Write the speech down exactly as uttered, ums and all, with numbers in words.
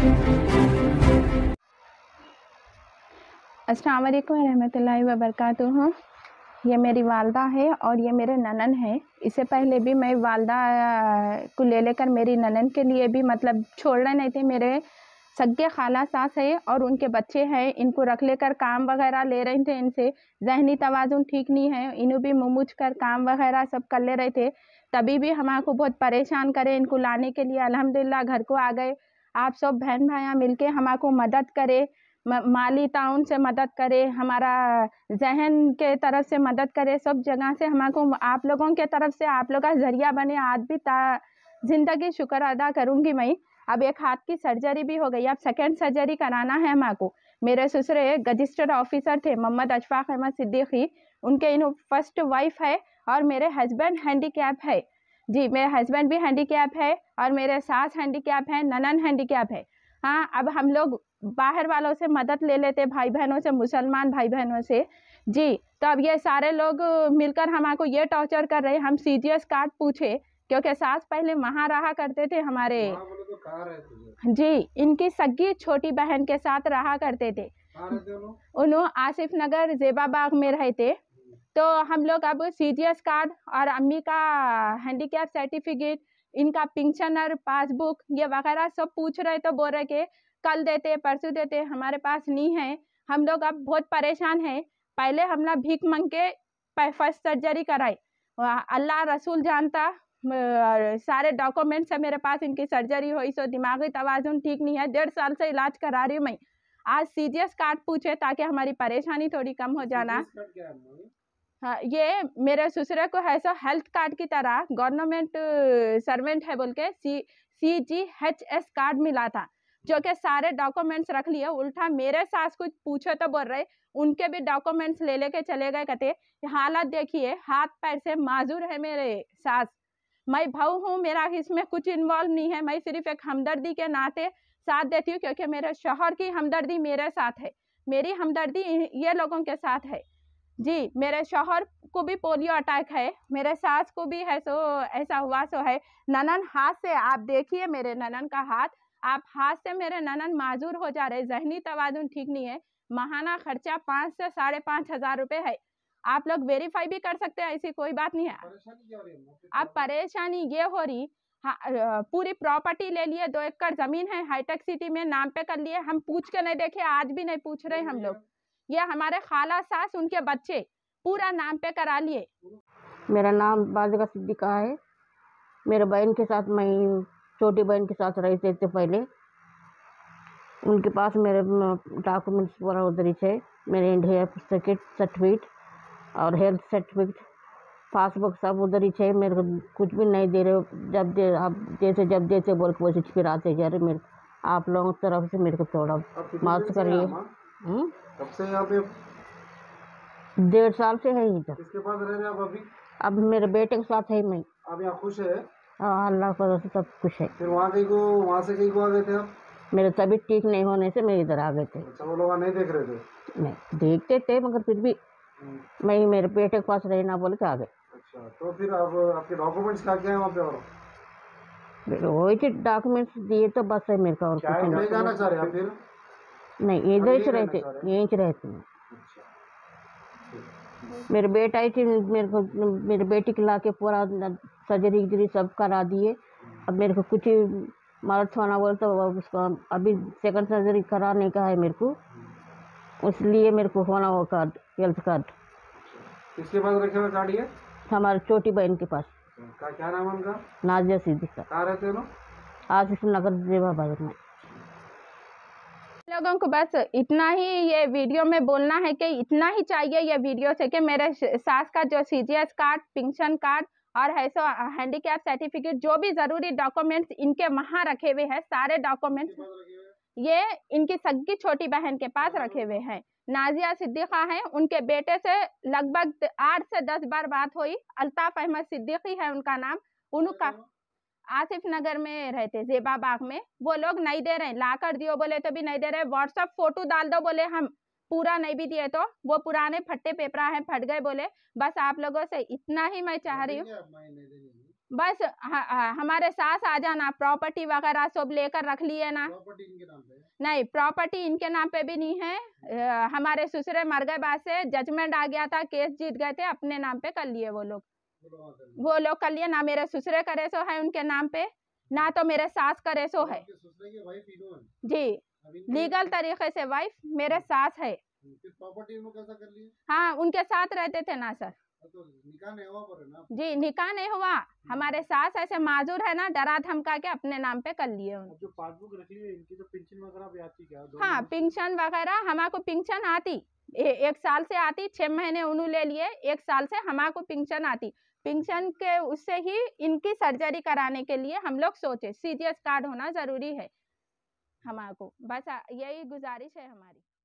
अस्सलाम वालेकुम रहमतुल्लाहि व बरकातुहू। ये मेरी वालदा है और ये मेरे ननन है। इससे पहले भी मैं वालदा को ले लेकर मेरी ननन के लिए भी मतलब छोड़ना नहीं थे। मेरे सगे खाला सास है और उनके बच्चे हैं, इनको रख लेकर काम वगैरह ले रहे थे। इनसे जहनी तवाज़ुन ठीक नहीं है, इन्हों भी मुँह मुछ कर काम वगैरह सब कर ले रहे थे। तभी भी हमारे बहुत परेशान करे इनको लाने के लिए। अल्हम्दुलिल्लाह घर को आ गए। आप सब बहन भाइयाँ मिलके हमारे मदद करे, माली ताउन से मदद करे, हमारा जहन के तरफ से मदद करे, सब जगह से हमारे आप लोगों के तरफ से आप लोग का ज़रिया बने। आज भी ज़िंदगी शुक्र अदा करूँगी मैं। अब एक हाथ की सर्जरी भी हो गई, अब सेकेंड सर्जरी कराना है हमारे को। मेरे ससुरे रजिस्टर्ड ऑफिसर थे मोहम्मद अशफाक अहमद सिद्दीकी, उनके इन फर्स्ट वाइफ है और मेरे हस्बैंड हैंडीकैप है। जी, मेरे हस्बैंड भी हैंडीकैप है और मेरे सास हैंडीकैप है, ननन हैंडीकैप है। हाँ, अब हम लोग बाहर वालों से मदद ले लेते, भाई बहनों से, मुसलमान भाई बहनों से। जी, तो अब ये सारे लोग मिलकर हमारे को ये टॉर्चर कर रहे हैं। हम सी जी एस कार्ड पूछे क्योंकि सास पहले वहाँ रहा करते थे हमारे। तो कहाँ रहते थे? जी, इनकी सगी छोटी बहन के साथ रहा करते थे। उन्होंने आसिफ नगर जेबाबाग में रहते। तो हम लोग अब सी जी एस कार्ड और अम्मी का हैंडीकैप सर्टिफिकेट, इनका पेंशनर पासबुक ये वगैरह सब पूछ रहे। तो बोल रहे कि कल देते, परसों देते, हमारे पास नहीं है। हम लोग अब बहुत परेशान हैं। पहले हमने भीख मांग के फर्स्ट सर्जरी कराई, अल्लाह रसूल जानता। सारे डॉक्यूमेंट्स है मेरे पास, इनकी सर्जरी हुई। सो दिमागी तवाज़ुन ठीक नहीं है, डेढ़ साल से इलाज करा रही हूँ मैं। आज सी जी एस कार्ड पूछे ताकि हमारी परेशानी थोड़ी कम हो जाना। हाँ, ये मेरे ससुरे को है सो हेल्थ कार्ड की तरह गवर्नमेंट सर्वेंट है बोल के C C G H S card मिला था, जो कि सारे डॉक्यूमेंट्स रख लिए। उल्टा मेरे सास कुछ पूछे तो बोल रहे उनके भी डॉक्यूमेंट्स ले लेके चले गए। कहते हालत देखिए, हाथ पैर से माजूर है मेरे सास। मैं भाऊ हूँ, मेरा इसमें कुछ इन्वॉल्व नहीं है। मैं सिर्फ एक हमदर्दी के नाते साथ देती हूँ क्योंकि मेरे शौहर की हमदर्दी मेरे साथ है, मेरी हमदर्दी ये लोगों के साथ है। जी, मेरे शौहर को भी पोलियो अटैक है, मेरे सास को भी है सो ऐसा हुआ सो है। ननन हाथ से, आप देखिए मेरे ननन का हाथ, आप हाथ से मेरे ननन माजूर हो जा रहे, जहनी तवाज़ुन ठीक नहीं है। माहाना खर्चा पाँच से साढ़े पाँच हजार रुपये है। आप लोग वेरीफाई भी कर सकते हैं, ऐसी कोई बात नहीं है। अब परेशानी ये हो रही, हाँ, पूरी प्रॉपर्टी ले लिए, दो एकड़ जमीन है हाईटेक सिटी में नाम पे कर लिए। हम पूछ के नहीं देखे, आज भी नहीं पूछ रहे हम लोग। ये हमारे खाला सास उनके बच्चे पूरा नाम पे करा लिए। मेरा नाम बाज़िका सिद्दीका है। मेरे बहन के साथ, मैं छोटी बहन के साथ रहते थे पहले। उनके पास मेरे डॉक्यूमेंट्स पूरा उधर है, मेरे इंडिया सर्टिफिकेट और हेल्थ सर्टिफिकेट, पासबुक सब उधर ही है। मेरे को कुछ भी नहीं दे रहे। जब दे आप जैसे जब जैसे बोल के वैसे फिर आते जा रहे। मेरे आप लोगों की तरफ से मेरे को थोड़ा मदद करिए। कब से यहाँ पे? डेढ़ साल से है इधर। किसके पास रह रहे हैं आप अभी? अब मेरे बेटे के साथ है मैं। आप यहाँ खुश है? हाँ, अल्लाह की वजह से सब कुछ है। फिर वहाँ कहीं को वहाँ से कहीं को आ गए थे आप? मेरे तबीयत ठीक नहीं होने से मैं इधर आ गए थे। अच्छा, वो लोग नहीं देख रहे थे? नहीं देखते थे, मगर फिर भी मैं मेरे बेटे के पास रहना बोल के आ गए। अच्छा, तो फिर आप आपके डॉक्यूमेंट्स क्या क्या है वहाँ पे? और वही डॉक्यूमेंट्स दिए तो बस है मेरे का, और कुछ नहीं जाना चाह रहे आप फिर? नहीं, इधर ही रहते, यहीं रहते हैं। मेरे बेटा आई थी, मेरे को मेरे बेटी के ला के पूरा सर्जरी इजरी सब करा दिए। अब मेरे को कुछ मदद होना बोल तो उसको अभी सेकंड सर्जरी कराने का है मेरे को, इसलिए मेरे को होना वो कार्ड, हेल्थ कार्ड। किसके पास रखे हुए कार्ड ये? हमारी छोटी बहन के पास। का क्या नाम है उनका? नाजिया सिद्दीका। कहाँ रहते हो? आसिफ नगर जेबाबाग में। लोगों को बस इतना ही ये वीडियो में बोलना है कि इतना ही चाहिए ये वीडियो से कि मेरे सास का जो C G S card, pension card और है सो हैंडीकैप सर्टिफिकेट, जो भी जरूरी डॉक्यूमेंट्स इनके वहाँ रखे हुए हैं, सारे डॉक्यूमेंट्स ये इनकी सगी छोटी बहन के पास रखे हुए हैं। नाजिया सिद्दीका है, उनके बेटे से लगभग आठ से दस बार बात हुई। अल्ताफ अहमद सिद्दीकी है उनका नाम। उनका आसिफ नगर में रहते, जेबाबाग में। वो लोग नहीं दे रहे, ला कर दियो बोले तो भी नहीं दे रहे। व्हाट्सएप फोटो डाल दो बोले, हम पूरा नहीं भी दिए तो वो पुराने फट्टे पेपरा है, फट गए बोले। बस आप लोगों से इतना ही मैं चाह रही हूँ। बस ह- ह- हमारे सास आ जाना, प्रॉपर्टी वगैरह सब लेकर रख लिए ना। प्रॉपर्टी इनके नाम पे है? नहीं, प्रॉपर्टी इनके नाम पे भी नहीं है। अ, हमारे ससुरे मर गए, बाद से जजमेंट आ गया था, केस जीत गए थे, अपने नाम पे कर लिए वो लोग। वो लोग वहाँ कर लिए। वो लोग कर लिए ना, मेरे ससुरे करे सो है उनके नाम पे, ना तो मेरे सास करे सो है। आपके ससुरे की वाइफ तीनों हैं? जी, अब इनके लीगल तरीके से वाइफ मेरे सास है। फिर प्रॉपर्टी उन्होंने कैसा कर लिए? हाँ, उनके साथ रहते थे ना सर। तो निकाह नहीं हुआ पर है ना? जी, निकाह नहीं हुआ। हमारे सास ऐसे माजूर है ना, डरा धमका के अपने नाम पे कर लिए उन। अब जो पासबुक रख ली है इनकी, तो पेंशन वगैरह भी आती क्या? दो हाँ, महीने से? पेंशन वगैरह हमारे पेंशन आती, ए, एक साल से आती, छह महीने उन्होंने ले लिए, एक साल से हमारे पेंशन आती। पेंशन के उससे ही इनकी सर्जरी कराने के लिए हम लोग सोचे सीजीएस कार्ड होना जरूरी है हमारे को। बस आ- यही गुजारिश है हमारी।